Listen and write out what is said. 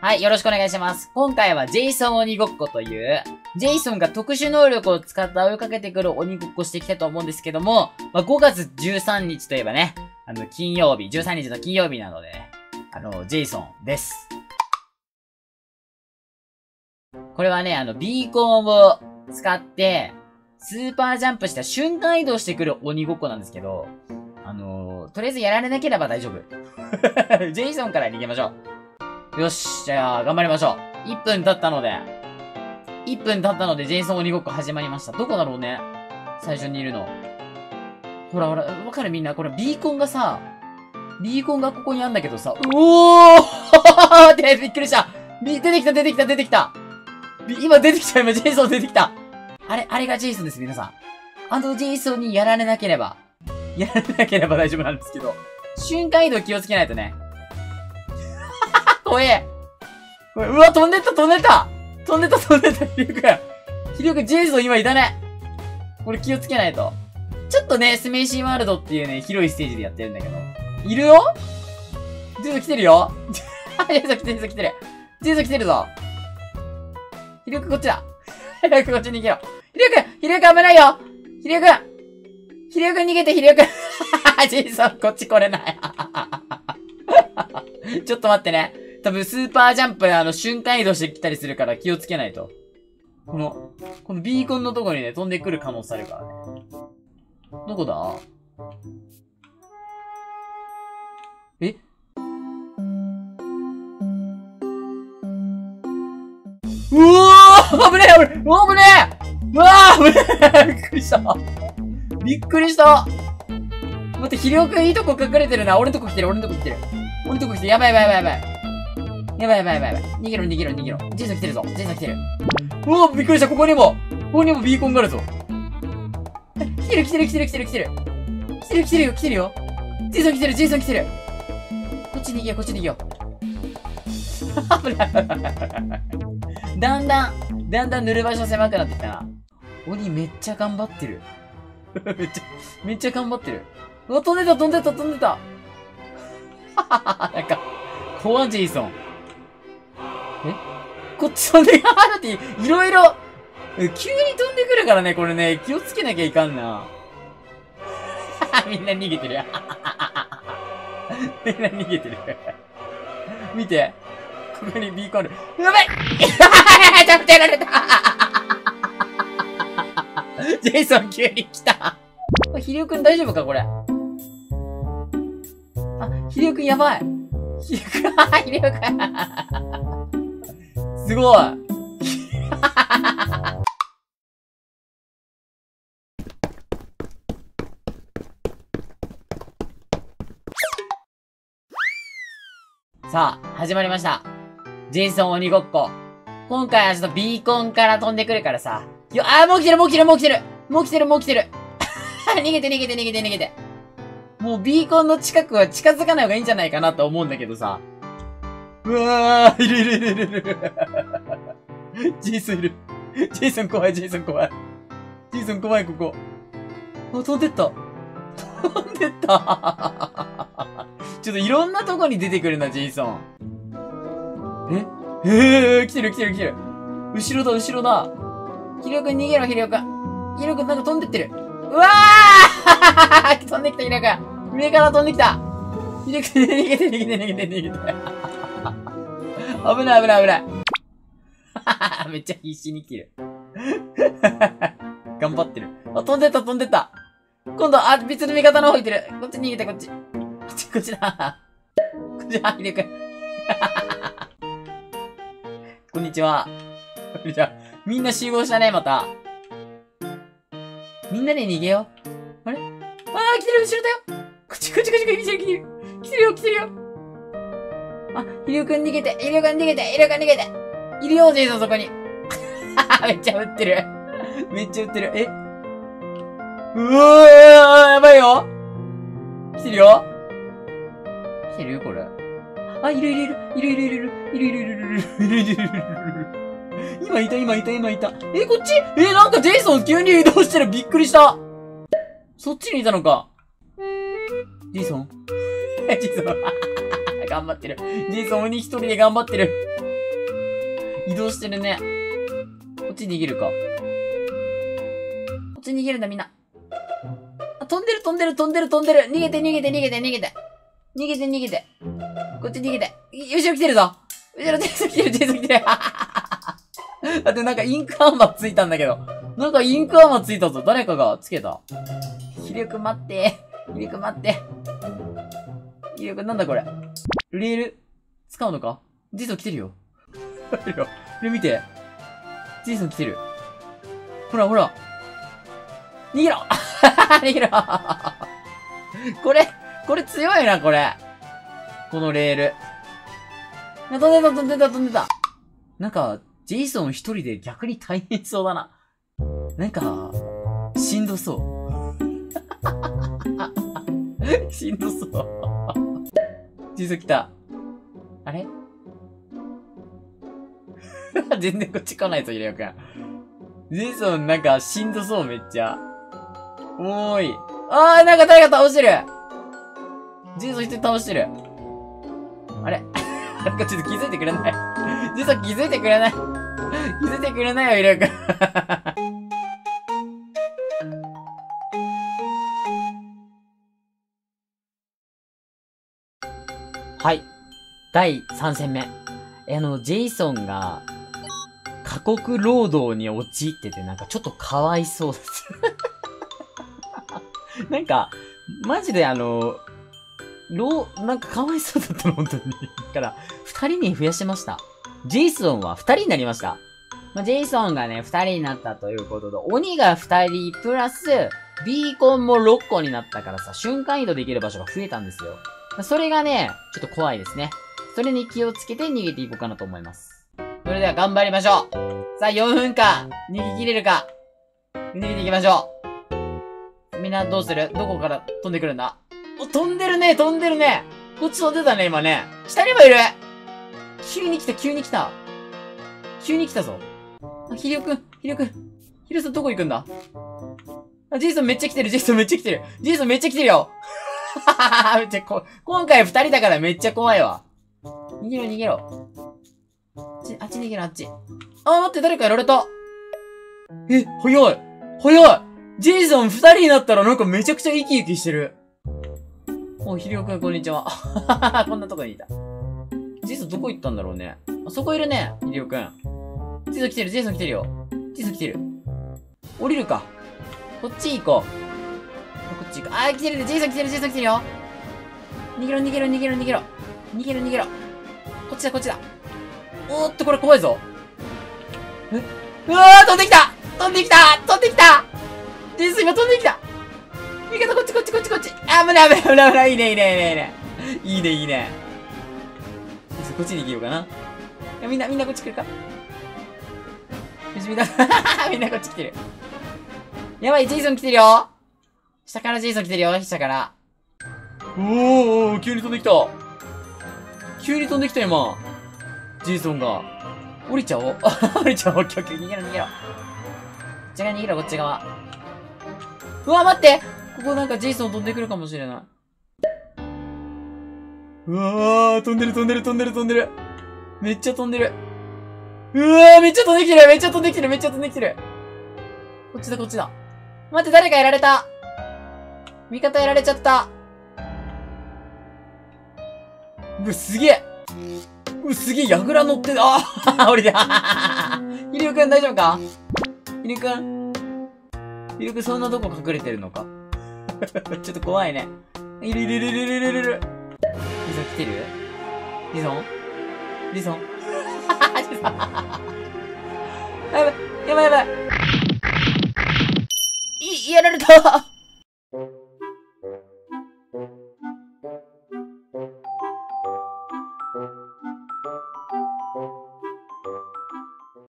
はい、よろしくお願いします。今回はジェイソン鬼ごっこという、ジェイソンが特殊能力を使って追いかけてくる鬼ごっこしていきたいと思うんですけども、5月13日といえばね、金曜日、13日の金曜日なのでね、ジェイソンです。これはね、ビーコンを使って、スーパージャンプした瞬間移動してくる鬼ごっこなんですけど、とりあえずやられなければ大丈夫。ジェイソンから逃げましょう。よし、じゃあ、頑張りましょう。1分経ったので、ジェイソン鬼ごっこ始まりました。どこだろうね、最初にいるの。ほらほら、わかるみんな。これビーコンがさ、ビーコンがここにあんだけどさ、おーってびっくりした。出てきた。今出てきた。今ジェイソン出てきた。あれがジェイソンです、皆さん。ジェイソンにやられなければ大丈夫なんですけど、瞬間移動気をつけないとね。怖え。うわ、飛んでった。ひりょくん、ジェイソン今いたね。これ気をつけないと。ちょっとね、スメイシーワールドっていうね、広いステージでやってるんだけど。いるよ？ジェイソン来てるよ。ジェイソン来てるぞ。ひりょくんこっちだ。ひりょくんこっちに逃げよう。ひりょくん危ないよ。ひりょくん逃げて、ひりょくん。ジェイソンこっち来れない。ちょっと待ってね。多分スーパージャンプで瞬間移動してきたりするから気をつけないと。このビーコンのとこにね、飛んでくる可能性あるからね。どこだ？え？うわー！危ねえ！うわー！びっくりした。待って、ひりょうくんいいとこ隠れてるな。俺のとこ来てる。やばい。逃げろ。ジェイソン来てるぞ。うわー、びっくりした。ここにもビーコンがあるぞ。来てるよ。ジェイソン来てる。こっち逃げよう。危ない。だんだん塗る場所狭くなってきたな。鬼めっちゃ頑張ってる。めっちゃ頑張ってる。うわ、飛んでた。なんか、怖いジェイソン。こっち飛んで、だっていろいろ、急に飛んでくるからね、これね、気をつけなきゃいかんな。みんな逃げてる。見て。ここにビーコンある。やばいジャンプやられたジェイソン急に来た。ひりょうくん大丈夫かこれ。ひりょうくんやばい。ひりょうくん。すごい。さあ、始まりました。ジェイソン鬼ごっこ。今回はちょっとビーコンから飛んでくるからさ。もう来てる。逃げて。もうビーコンの近くは近づかない方がいいんじゃないかなと思うんだけどさ。うわー、いる。ジェイソンいる。ジェイソン怖い、ここ。飛んでった。ちょっといろんなとこに出てくるな、ジェイソン。来てる。後ろだ。ひりょうくん逃げろ。ひりょうくんなんか飛んでってる。うわー飛んできた、ひりょうくん。上から飛んできた。ひりょうくん逃げて。危ない。めっちゃ必死に来てる。頑張ってる。飛んでった。今度、別の味方の方行ってる。こっち逃げて、こっちだ。ひりょうくん。こんにちは。みんな集合したね、また。みんなで逃げよう。あれ？来てる、後ろだよ。こっち、来てるよ。ひりょうくん逃げて。いるよ、ジェイソンそこに。めっちゃ撃ってる。うわー、やばいよ。来てるよ、これ。いる。今いた。こっち？なんかジェイソン急に移動したらびっくりした。そっちにいたのか。ジェイソン頑張ってる。ジェイソン鬼一人で頑張ってる。 移動してるね。こっち逃げるか。こっち逃げるんだ、みんな。あ、飛んでる。逃げて。逃げて。こっち逃げて。後ろ来てるぞ。ジェイソン来てる。だってなんかインクアーマーついたんだけど。なんかインクアーマーついたぞ。誰かがつけた。ひりょく待って。ひりょくなんだこれ。レール使うのか？ジェイソン来てるよ。これ見て。ジェイソン来てる。ほら。逃げろこれ強いな、これ。このレール。飛んでた。なんか、ジェイソン一人で逆に大変そうだな。なんか、しんどそう。ジェイソン来た。あれ全然こっち来ないぞ、ひろよくん。ジェイソンなんかしんどそう、めっちゃ。おーい。なんか誰か倒してる。ジェイソン一人倒してる。あれなんかちょっと気づいてくれないジェイソン気づいてくれないよ、ひろよくん。はい。第3戦目。ジェイソンが、過酷労働に陥ってて、なんかちょっとかわいそうです。なんか、マジでなんかかわいそうだったの、本当に。だから、2人に増やしました。ジェイソンは2人になりました。ジェイソンがね、2人になったということで、鬼が2人、プラス、ビーコンも6個になったからさ、瞬間移動できる場所が増えたんですよ。それがね、ちょっと怖いですね。それに気をつけて逃げていこうかなと思います。それでは頑張りましょう。さあ、4分間、逃げ切れるか。逃げていきましょう。みんなどうする？どこから飛んでくるんだ？飛んでるね。こっち飛んでたね、今ね。下にもいる。急に来たぞ。ひりょくん。ひろさんどこ行くんだ？ジェイソンめっちゃ来てる。ジェイソンめっちゃ来てるよ。今回2人だからめっちゃ怖いわ。逃げろ。あっち逃げろ、あっち。待って、誰かやられた。早い。ジェイソン2人になったらなんかめちゃくちゃ生き生きしてる。ひりょうくん、こんにちは。こんなとこにいた。ジェイソンどこ行ったんだろうね。そこいるね、ひりょうくん。ジェイソン来てるよ。降りるか。こっち行こう。来てる。ジェイソン来てるよ。逃げろ。こっちだ。おーっと、これ怖いぞ。うわー、飛んできた。ジェイソン今飛んできた。味方、こっち。危ない。いいね。こっちに行けようかな。みんなこっち来るか。よし、みんなこっち来てる。やばい、ジェイソン来てるよ。下からジェイソン来てるよ、下から。急に飛んできた、今。ジェイソンが。降りちゃおう。逃げろ。こっち側。うわ、待って、ここなんかジェイソン飛んでくるかもしれない。うわー、飛んでる。めっちゃ飛んでる。うわー、めっちゃ飛んできてる。こっちだ。待って、誰かやられた。味方やられちゃった。すげえ、ヤグラ乗って、降りて、ひりょうくん大丈夫か？ひりょうくんそんなとこ隠れてるのかちょっと怖いね。いる。リゾン来てる？リゾンやばい。やられた